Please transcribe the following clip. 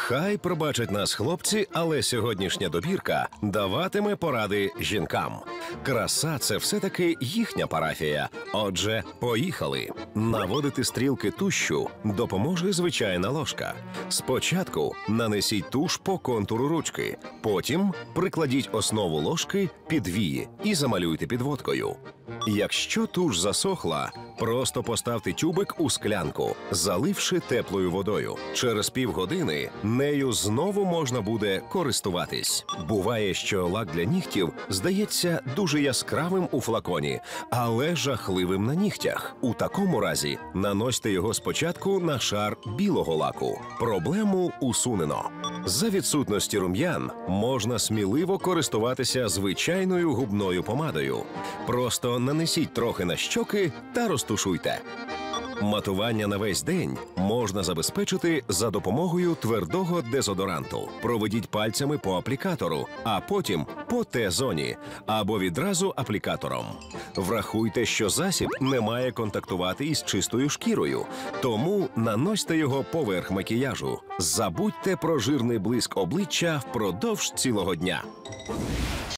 Хай пробачать нас хлопці, але сьогоднішня добірка даватиме поради жінкам. Краса – це все-таки їхня парафія. Отже, поїхали. Наводити стрілки тушю допоможе звичайна ложка. Спочатку нанесіть туш по контуру ручки. Потім прикладіть основу ложки під вії і замалюйте підводкою. Якщо туш засохла, просто поставте тюбик у склянку, заливши теплою водою. Через півгодини нею знову можна буде користуватись. Буває, що лак для нігтів здається дуже яскравим у флаконі, але жахливим на нігтях. У такому разі наносьте його спочатку на шар білого лаку. Проблему усунено. За відсутності рум'ян можна сміливо користуватися звичайною губною помадою. Просто нанесіть трохи на щоки та розтушуйте. Матування на весь день можна забезпечити за допомогою твердого дезодоранту. Проведіть пальцями по аплікатору, а потім по Т-зоні або відразу аплікатором. Врахуйте, що засіб не має контактувати із чистою шкірою, тому наносьте його поверх макіяжу. Забудьте про жирний блиск обличчя впродовж цілого дня.